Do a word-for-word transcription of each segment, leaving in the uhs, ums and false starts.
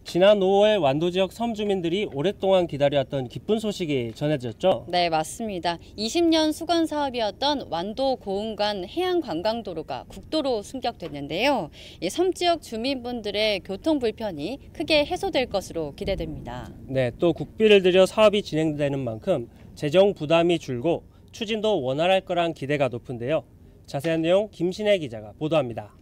지난 오월 완도 지역 섬 주민들이 오랫동안 기다려왔던 기쁜 소식이 전해졌죠? 네, 맞습니다. 이십 년 수건 사업이었던 완도 고흥간 해안관광도로가 국도로 승격됐는데요. 이 섬 지역 주민분들의 교통 불편이 크게 해소될 것으로 기대됩니다. 네, 또 국비를 들여 사업이 진행되는 만큼 재정 부담이 줄고 추진도 원활할 거란 기대가 높은데요. 자세한 내용 김신혜 기자가 보도합니다.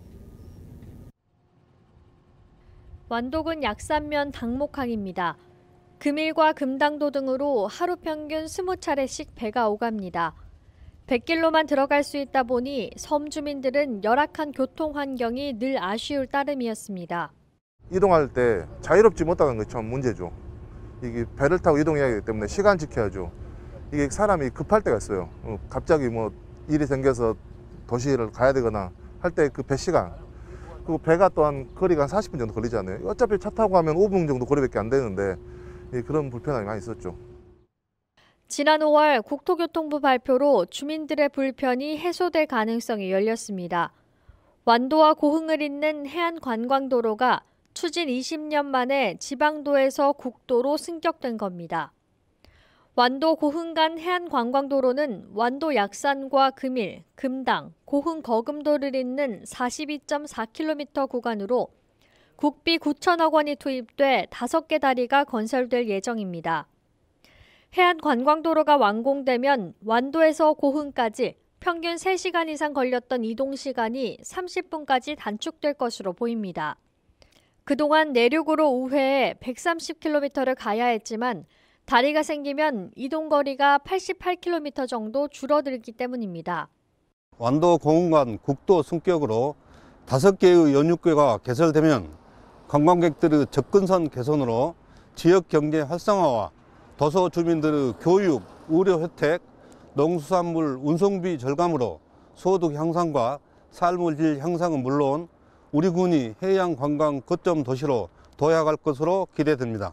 완도군 약산면 당목항입니다. 금일과 금당도 등으로 하루 평균 이십 차례씩 배가 오갑니다. 백 킬로미터만 들어갈 수 있다 보니 섬 주민들은 열악한 교통 환경이 늘 아쉬울 따름이었습니다. 이동할 때 자유롭지 못하는 게 참 문제죠. 이게 배를 타고 이동해야 하기 때문에 시간 지켜야죠. 이게 사람이 급할 때가 있어요. 갑자기 뭐 일이 생겨서 도시를 가야 되거나 할 때 그 배 시간. 그리고 배가 또한 거리가 한 사십 분 정도 걸리잖아요. 어차피 차 타고 가면 오 분 정도 거리밖에 안 되는데 그런 불편함이 많이 있었죠. 지난 오월 국토교통부 발표로 주민들의 불편이 해소될 가능성이 열렸습니다. 완도와 고흥을 잇는 해안관광도로가 추진 이십 년 만에 지방도에서 국도로 승격된 겁니다. 완도 고흥 간 해안관광도로는 완도 약산과 금일, 금당, 고흥 거금도를 잇는 사십이 점 사 킬로미터 구간으로 국비 구천억 원이 투입돼 다섯 개 다리가 건설될 예정입니다. 해안관광도로가 완공되면 완도에서 고흥까지 평균 세 시간 이상 걸렸던 이동시간이 삼십 분까지 단축될 것으로 보입니다. 그동안 내륙으로 우회해 백삼십 킬로미터를 가야 했지만 다리가 생기면 이동거리가 팔십팔 킬로미터 정도 줄어들기 때문입니다. 완도 고흥 간 국도 승격으로 다섯 개의 연육교가 개설되면 관광객들의 접근성 개선으로 지역 경제 활성화와 도서 주민들의 교육, 의료 혜택, 농수산물 운송비 절감으로 소득 향상과 삶의 질 향상은 물론 우리 군이 해양 관광 거점 도시로 도약할 것으로 기대됩니다.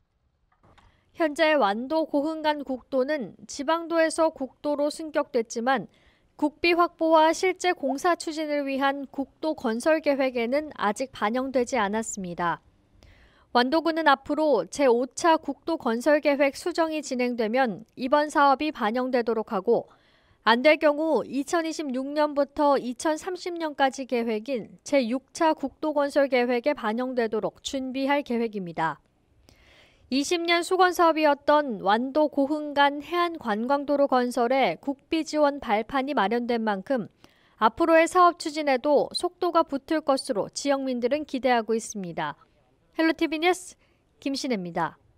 현재 완도 고흥 간 국도는 지방도에서 국도로 승격됐지만 국비 확보와 실제 공사 추진을 위한 국도 건설 계획에는 아직 반영되지 않았습니다. 완도군은 앞으로 제오 차 국도 건설 계획 수정이 진행되면 이번 사업이 반영되도록 하고 안 될 경우 이천이십육 년부터 이천삼십 년까지 계획인 제육 차 국도 건설 계획에 반영되도록 준비할 계획입니다. 이십 년 수건 사업이었던 완도 고흥 간 해안관광도로 건설에 국비 지원 발판이 마련된 만큼 앞으로의 사업 추진에도 속도가 붙을 것으로 지역민들은 기대하고 있습니다. 헬로티비 뉴스 김신혜입니다.